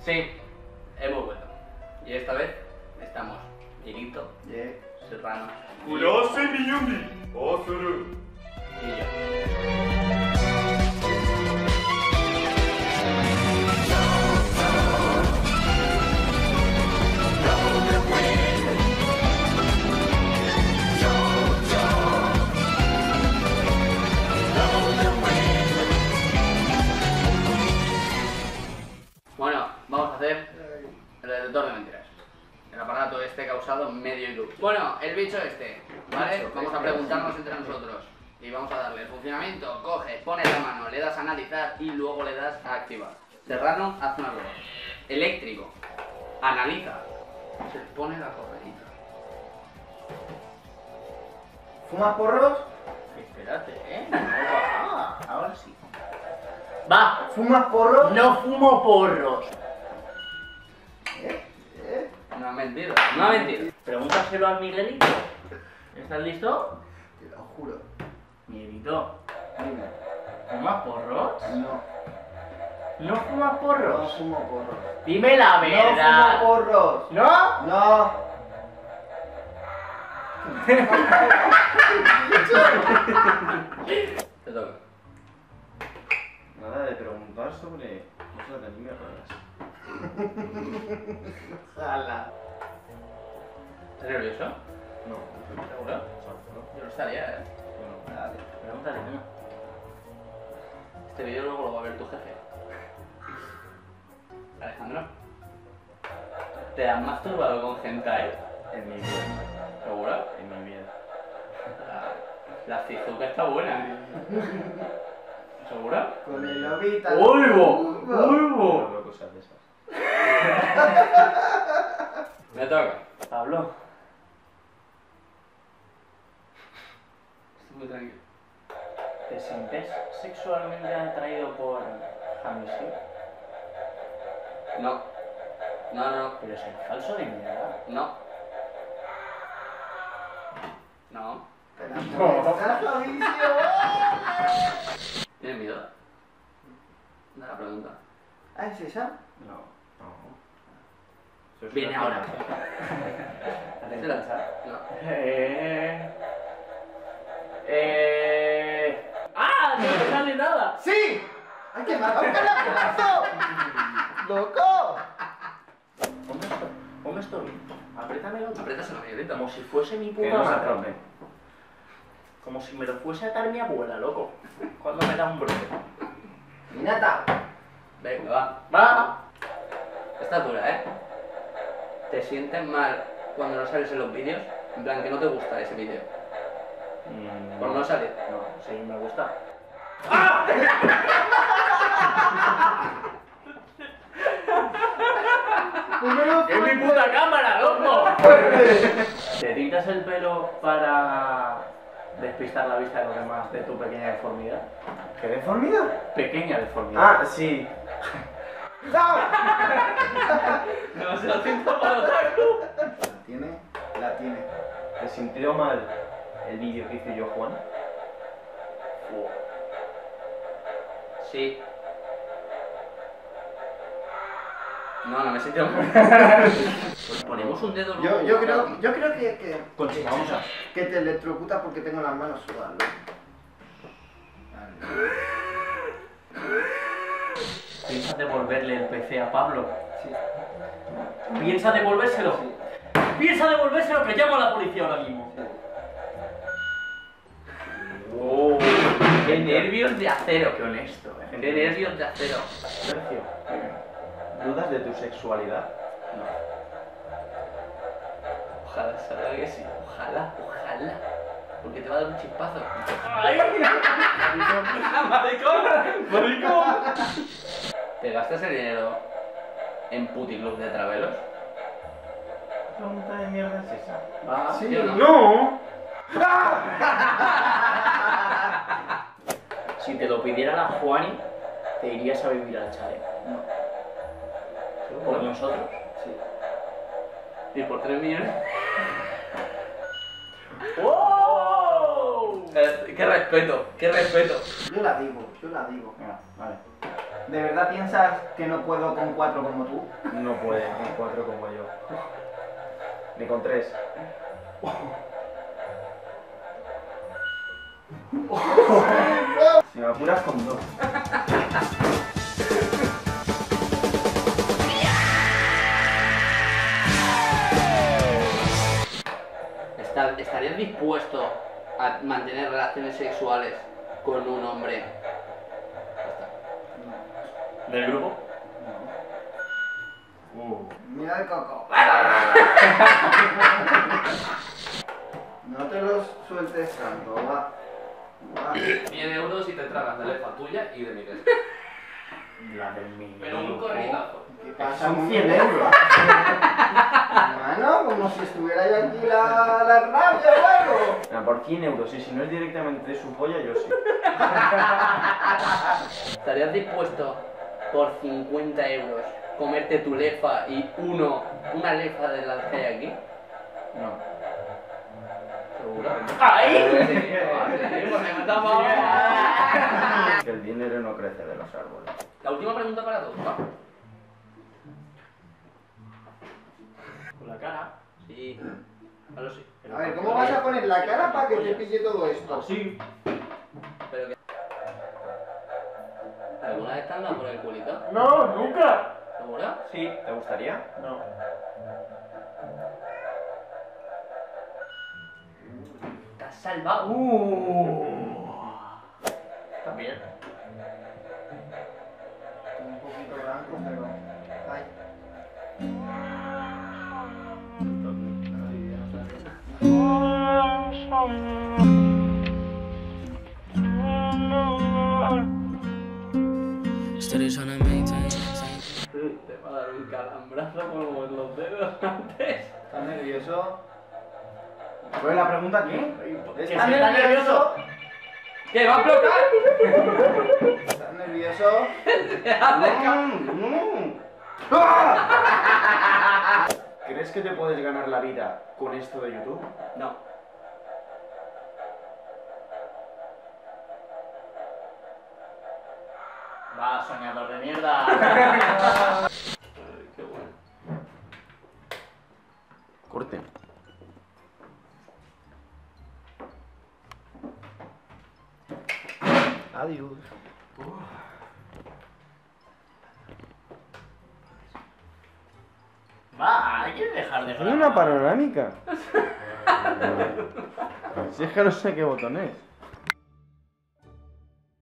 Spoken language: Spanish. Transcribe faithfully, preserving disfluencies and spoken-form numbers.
Sí, hemos vuelto. Y esta vez estamos Dieguito, Yeah. Serrano Kurase Miyumi, Osuru. y yo. Bueno, vamos a hacer el detector de mentiras. El aparato este causado medio y duro. Bueno, el bicho este, ¿vale? Vamos a preguntarnos entre nosotros. Y vamos a darle el funcionamiento. Coges, pones la mano, le das a analizar y luego le das a activar. Serrano, haz una prueba. Eléctrico, analiza. Se pone la correíta. ¿Fumas porros? Espérate, ¿eh? No, va. Ahora sí. Va. ¿Fumas porros? No fumo porros. ¿Eh? ¿Eh? No ha mentido, no ha mentido. Pregúntaselo al Miguelito. ¿Estás listo? Te lo juro. Miguelito, Dime. ¿fumas porros? No. ¿No fumas No porros? fumo porros. Dime la No verdad. fumo porros. ¿No? No. Te toca. Nada de preguntar sobre cosas de anime raras. Jala. ¿Estás nervioso? No, ¿Seguro? no. Yo lo estaría, ¿eh? Bueno, Dale. Pregúntale, no. Este vídeo luego lo va a ver tu jefe. Alejandro. ¿Te has masturbado con hentai? en mi vida. ¿Seguro? En mi vida. La, la Cizuka está buena. ¿Seguro? Con el lobita. ¡Ulvo! No ¡Ulvo! veo cosas de esas. Me toca. Pablo, Estoy muy tranquilo. ¿te sientes sexualmente atraído por Hamishi? No. No, no, Pero es el falso de mierda. no. No. ¡Está Fabricio! ¿Tienes miedo? Da la pregunta. ¿Ah, es esa? No, no. Eso es Viene una ahora. afirmación. ¿Se lanza? No. Eh... Eh... ¡Ah! ¡No me sale nada! ¡Sí! ¡Hay que matar un calabazo! ¡Loco! Ponme esto, ponme esto bien. Apriétame el otro. Aprietas la Miguelito. Como si fuese mi Que puta no se madre. rompe. Como si me lo fuese a dar mi abuela, loco. Cuando me da un brote. Minata. Venga, va. Va. Está dura, ¿eh? ¿Te sientes mal cuando no sales en los vídeos? En plan, que no te gusta ese vídeo. Mm, Por no salir. No, sí, me gusta. ¡Es mi puta cámara, loco! ¿Te tintas el pelo para despistar la vista de los demás de tu pequeña deformidad? ¿Qué deformidad? Pequeña deformidad. Ah, sí. ¡No! No se lo siento para otaku. La tiene, la tiene. ¿Te sintió mal el vídeo que hice yo, Juan? Sí. No, no me siento mal. Pues ponemos un dedo. Yo, yo creo, yo creo que, que, Conchi, vamos a. que te electrocuta porque tengo las manos sudadas, loco. Vale. ¿Piensas devolverle el P C a Pablo? Sí. ¿Piensas devolvérselo? Sí. ¡Piensa devolvérselo que llamo a la policía ahora mismo! Oh, qué nervios de acero. Qué honesto, eh. Qué nervios de acero. Sergio, ¿dudas de tu sexualidad? No. Ojalá salga que sí. Ojalá, ojalá. Porque te va a dar un chispazo. ¡Ay! ¡Maricón! ¡Maricón! ¿Te gastas el dinero en puticlub de travelos? ¿Qué pregunta de mierda es esa? Ah, Sí. ¿Sí o no? ¡No! Si te lo pidiera la Juani, te irías a vivir al chalet. No. ¿Por nosotros? Sí. Y por tres millones. ¡Oh! Eh, qué respeto, qué respeto. Yo la digo, yo la digo. Venga, vale. ¿De verdad piensas que no puedo con cuatro como tú? No puede con cuatro como yo. Ni con tres. Si me apuras con dos. Estar- ¿Estarías dispuesto a mantener relaciones sexuales con un hombre? Ya está. ¿Del grupo? Uh. Mira el coco. No te los sueltes tanto, va. Va. cien euros y te tragas de lefa tuya y de Miguel. La del mío. Pero un corridazo. ¿Qué pasa? Son con cien mi- euros. Mano, como si estuviera yo aquí la, la rabia o algo. Ah, por cien euros, y si no es directamente de su polla, yo sí. ¿Estarías dispuesto por cincuenta euros comerte tu lefa y uno, una lefa de las que hay aquí? No. ¿Seguro? ¡Ahí! Sí, ah, sí, porque me estamos... Que el dinero no crece de los árboles. La última pregunta para todos, ¿va? Con la cara. Sí. Claro, sí. A ver, ¿cómo vas a poner la cara para que te pille todo esto? Así. Pero que... ¿Alguna vez te han dado por el culito? No, nunca. ¿Seguro? Sí. ¿Te gustaría? No. Te has salvado. Uh. También. Un poquito blanco, pero... Ay. Te va a dar un calambrazo como en los dedos antes. ¿Estás nervioso? ¿Cuál es la pregunta qué? Que ¿Estás si está nervioso. ¿Qué va a explotar? ¿Estás nervioso? ¿Crees que te puedes ganar la vida con esto de YouTube? No. Va, soñador de mierda. Ay, qué bueno. Corte. Adiós. Va, hay que dejar de Hay una panorámica. Si es que no sé qué botón es.